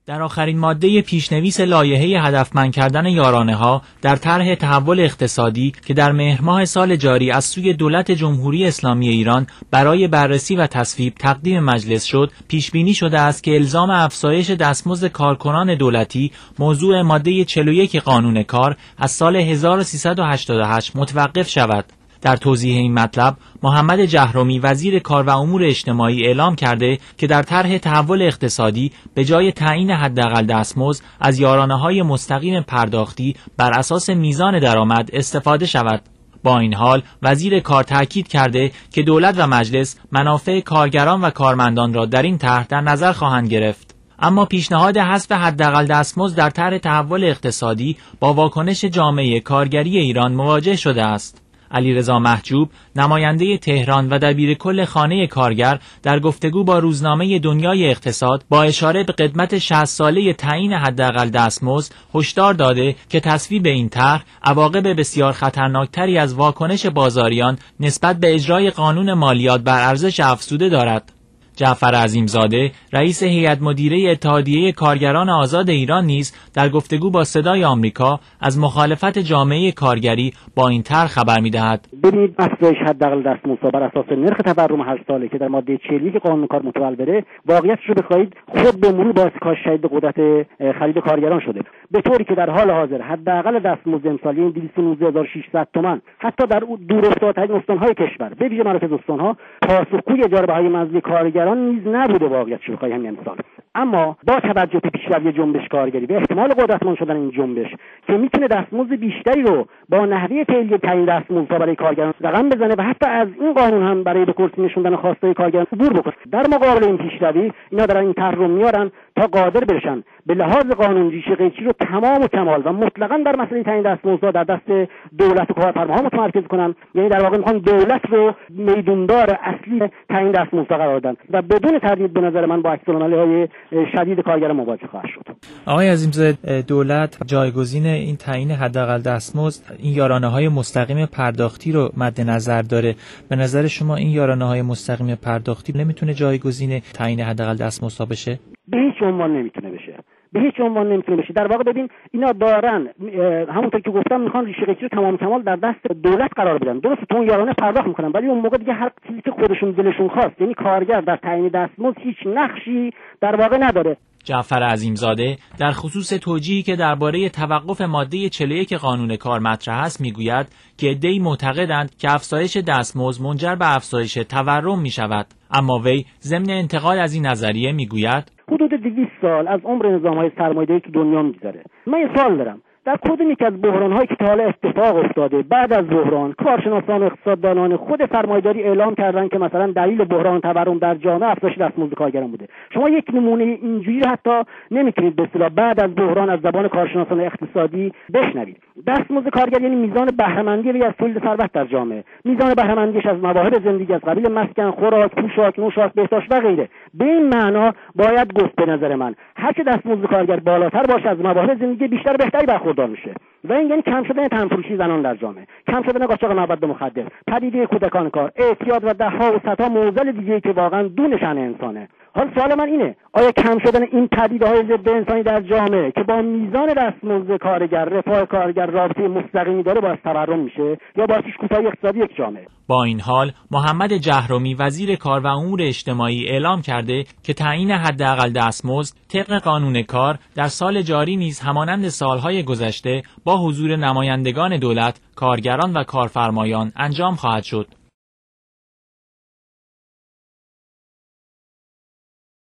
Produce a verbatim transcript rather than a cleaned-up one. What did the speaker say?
در آخرین ماده پیشنویس لایحه هدفمند کردن یارانه‌ها در طرح تحول اقتصادی که در مهر ماه سال جاری از سوی دولت جمهوری اسلامی ایران برای بررسی و تصویب تقدیم مجلس شد، پیش بینی شده است که الزام افزایش دستمزد کارکنان دولتی موضوع ماده چهل و یک قانون کار از سال هزار و سیصد و هشتاد و هشت متوقف شود. در توضیح این مطلب، محمد جهرومی وزیر کار و امور اجتماعی اعلام کرده که در طرح تحول اقتصادی به جای تعیین حداقل دستمزد از یارانه‌های مستقیم پرداختی بر اساس میزان درآمد استفاده شود. با این حال وزیر کار تاکید کرده که دولت و مجلس منافع کارگران و کارمندان را در این طرح در نظر خواهند گرفت. اما پیشنهاد حذف حداقل دستمزد در طرح تحول اقتصادی با واکنش جامعه کارگری ایران مواجه شده است. علیرضا محجوب، نماینده تهران و دبیرکل خانه کارگر، در گفتگو با روزنامه دنیای اقتصاد با اشاره به قدمت شصت ساله تعیین حداقل دستمزد هشدار داده که تصویب این طرح عواقب بسیار خطرناکتری از واکنش بازاریان نسبت به اجرای قانون مالیات بر ارزش افزوده دارد. جعفر عظیمزاده، رئیس هیئت مدیره اتحادیه کارگران آزاد ایران نیز در گفتگو با صدای آمریکا از مخالفت جامعه کارگری با این طرح خبر می‌دهد. ببینید، افزایش حداقل دستمزد بر اساس نرخ تورم هر ساله که در ماده چهل و یک قانون کار متولده، واقعیتش رو بخواهید خود به مرور باعث کاهش شدید قدرت خرید کارگران شده، به طوری که در حال حاضر حداقل دستمزد امسالی دویست و نوزده هزار و ششصد تومان حتی در دورافتادترین استان‌های کشور به ویژه مراکز استان‌ها پاسخگوی اجاره بهای منزلی کارگران نیز نبوده واقعیت شو بخواهیم همین امسال. اما با توجه به پیشروی جنبش کارگری به احتمال قدرتمند شدن این جنبش که میتونه دستمزد بیشتری رو با نحوه فعلی تعیین دستمزدها برای کارگران رقم بزنه و حتی از این قانون هم برای به کرسی نشوندن خواسته کارگران عبور بکنه، در مقابل این پیشروی اینا دارن این طرح رو میارن تا قادر بشن به لحاظ قانون ریشه قیچی رو تمام و کمال و مطلقاً در مسئله تعیین دستمزدها در دست دولت و کارفرماها متمرکز کنن. یعنی در واقع میخوان دولت رو میدوندار اصلی تعیین دستمزدها قرار بدن و بدون تردید به نظر من با عکس‌العمل‌های شدید کارگر مواجه خواهد شد. آقای عظیمزاده، دولت جایگزین این تعیین حداقل دستمزد این یارانه‌های مستقیم پرداختی رو مد نظر داره. به نظر شما این یارانه‌های مستقیم پرداختی نمیتونه جایگزین تعیین حداقل دستمزدها بشه؟ به هیچ عنوان نمیتونه بشه. به هیچ عنوان نمیتونه بشه. در واقع ببین، اینا دارن همونطور که گفتم میخوان ریشه قیچی رو تمام کمال در دست دولت قرار بدن. درسته تو اون یارانه پرداخت میکنن، ولی اون موقع دیگه هر چیزی که خودشون دلشون خواست، یعنی کارگر در تعیین دستمزد هیچ نقشی در واقع نداره. جعفر عظیمزاده در خصوص توجیهی که درباره توقف ماده چهل و یک قانون کار مطرح است میگوید که عده‌ای معتقدند که افزایش دستمزد منجر به افزایش تورم میشود، اما وی ضمن انتقاد از این نظریه میگوید حدود دویست سال از عمر نظام‌های سرمایه‌داری تو دنیا می‌گذره. من یه سوال دارم، در کدوم یک از بحران‌هایی که تا حالا اتفاق افتاده بعد از بحران، کارشناسان و اقتصاددانان خود سرمایه‌داری اعلام کردن که مثلا دلیل بحران تورم در جامعه افزایش دستمزد کارگران بوده؟ شما یک نمونه اینجوری حتی نمیتونید به اصطلاح بعد از بحران از زبان کارشناسان اقتصادی بشنوید. دستمزد کارگر یعنی میزان بهره‌مندی از تولید ثروت در جامعه، میزان بهره‌مندیش از مواهب زندگی از قبیل مسکن، خوراک، پوشاک، نوشاک، بهداشت و غیره. به این معنا باید گفت به نظر من هرچه دستمزد کارگر بالاتر باشه از مواهب زندگی بیشتر بهتری برخوردار میشه و این یعنی کم شدن تنفروشی زنان در جامعه، کم شدن قاچاق مواد مخدر، پدیده کودکان کار، اعتیاد و ده‌ها و صدها معضل دیگه‌ای که واقعا دون شأن انسانه. حالا سوال من اینه، آیا کم شدن این پدیده‌های ضد انسانی در جامعه که با میزان دستمزد کارگر، رفاه کارگر رابطه مستقیمی داره باعث تورم میشه یا باعث کوتاهی اقتصادی یک جامعه؟ با این حال محمد جهرومی وزیر کار و امور اجتماعی اعلام کرده که تعیین حداقل دستمزد طبق قانون کار در سال جاری نیز همانند سالهای گذشته با حضور نمایندگان دولت، کارگران و کارفرمایان انجام خواهد شد.